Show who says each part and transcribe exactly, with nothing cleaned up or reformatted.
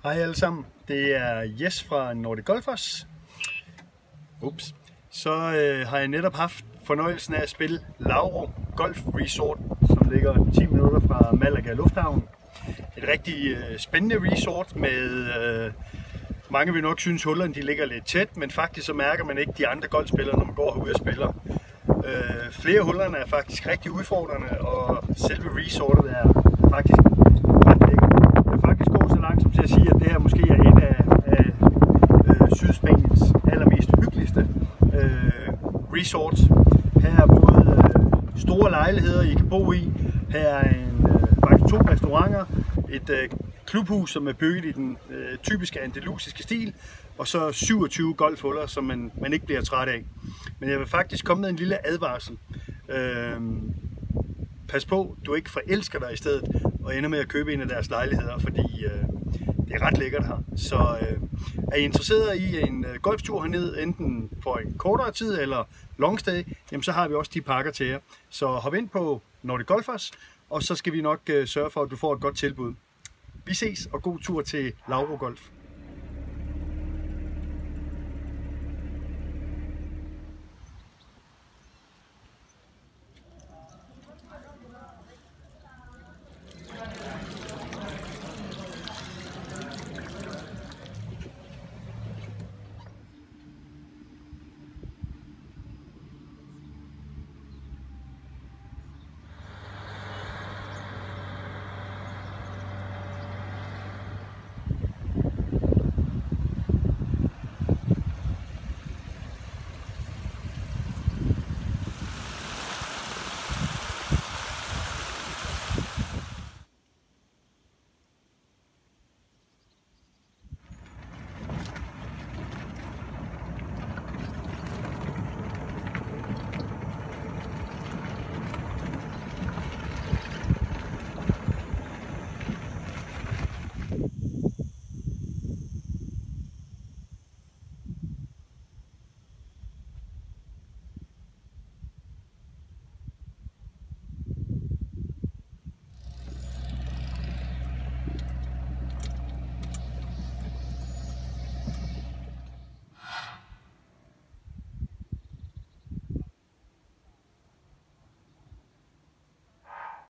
Speaker 1: Hej alle sammen, det er Jes fra Nordic Golfers. Ups. Så øh, har jeg netop haft fornøjelsen af at spille Lauro Golf Resort, som ligger ti minutter fra Malaga Lufthavn. Et rigtig øh, spændende resort med øh, mange vil nok synes hullerne de ligger lidt tæt, men faktisk så mærker man ikke de andre golfspillere, når man går herude og spiller. Øh, flere hullerne er faktisk rigtig udfordrende, og selve resortet er faktisk ret lækkert. Jeg vil faktisk gå så langt som til at sige, at det her måske er et af, af øh, Sydspaniens allermest hyggeligste øh, resorts. Her er både øh, store lejligheder, I kan bo i. Her er en, øh, faktisk to restauranter, et øh, klubhus, som er bygget i den øh, typiske andalusiske stil, og så syvogtyve golfhuller, som man, man ikke bliver træt af. Men jeg vil faktisk komme med en lille advarsel. Øh, pas på, du ikke forelsker dig i stedet, og ender med at købe en af deres lejligheder, fordi øh, det er ret lækkert her. Så øh, er I interesseret i en øh, golftur herned, enten for en kortere tid eller long stay, jamen så har vi også de pakker til jer. Så hop ind på Nordic Golfers, og så skal vi nok øh, sørge for, at du får et godt tilbud. Vi ses, og god tur til Lauro Golf.